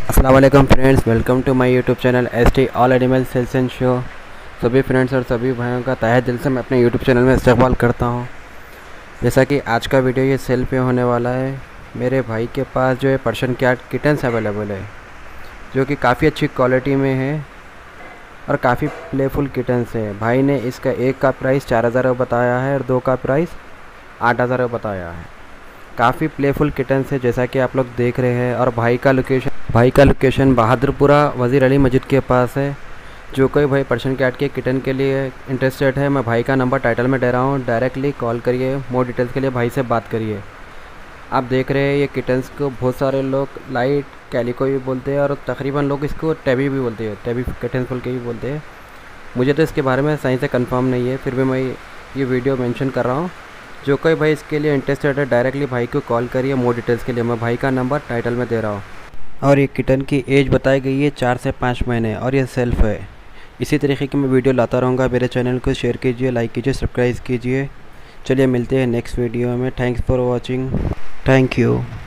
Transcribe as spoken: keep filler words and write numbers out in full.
अस्सलाम वालेकुम friends, welcome to my YouTube channel S T all animal sales and show. सभी friends और सभी भाइयों का तहे दिल से मैं अपने यूट्यूब चैनल में इस्तकबाल करता हूं। जैसा कि आज का वीडियो ये सेल पे होने वाला है। मेरे भाई के पास जो है पर्शियन कैट किटन्स अवेलेबल है, जो कि काफ़ी अच्छी क्वालिटी में है और काफ़ी प्लेफुल किटन्स है। भाई ने इसका एक का प्राइस चार हज़ार बताया है और दो का प्राइस आठ हज़ार बताया है। काफ़ी प्लेफुल किटन्स है जैसा कि आप लोग देख रहे हैं। और भाई का लोकेशन भाई का लोकेशन बहादुरपुरा वज़ीर अली मस्जिद के पास है। जो कोई भाई पर्शियन कैट के किटन के लिए इंटरेस्टेड है, मैं भाई का नंबर टाइटल में दे रहा हूँ, डायरेक्टली कॉल करिए। मोर डिटेल्स के लिए भाई से बात करिए। आप देख रहे हैं ये किटन्स को बहुत सारे लोग लाइट कैलिको भी बोलते हैं और तकरीबन लोग इसको टेबी भी बोलते हैं, टेबी किटन्स बोल के भी बोलते हैं। मुझे तो इसके बारे में सही से कंफर्म नहीं है, फिर भी मैं ये वीडियो मेंशन कर रहा हूँ। जो कोई भाई इसके लिए इंटरेस्टेड है डायरेक्टली भाई को कॉल करिए। मोर डिटेल्स के लिए मैं भाई का नंबर टाइटल में दे रहा हूँ। और ये किटन की एज बताई गई है चार से पाँच महीने और ये सेल्फ है। इसी तरीके की मैं वीडियो लाता रहूँगा। मेरे चैनल को शेयर कीजिए, लाइक कीजिए, सब्सक्राइब कीजिए। चलिए मिलते हैं नेक्स्ट वीडियो में। Thanks for watching. Thank you.